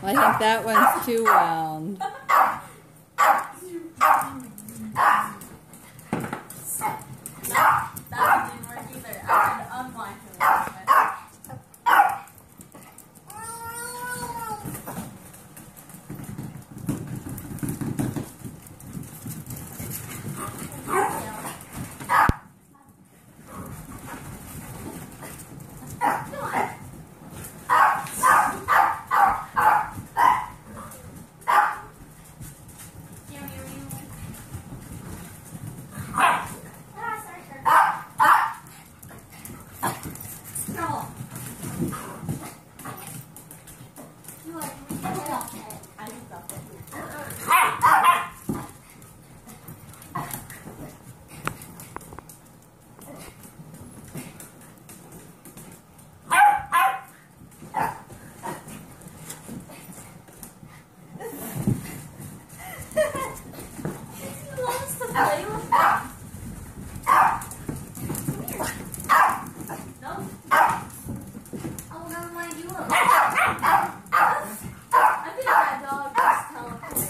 I think that one's too wound. That didn't work either. I had to unblind him. He loves to play with them.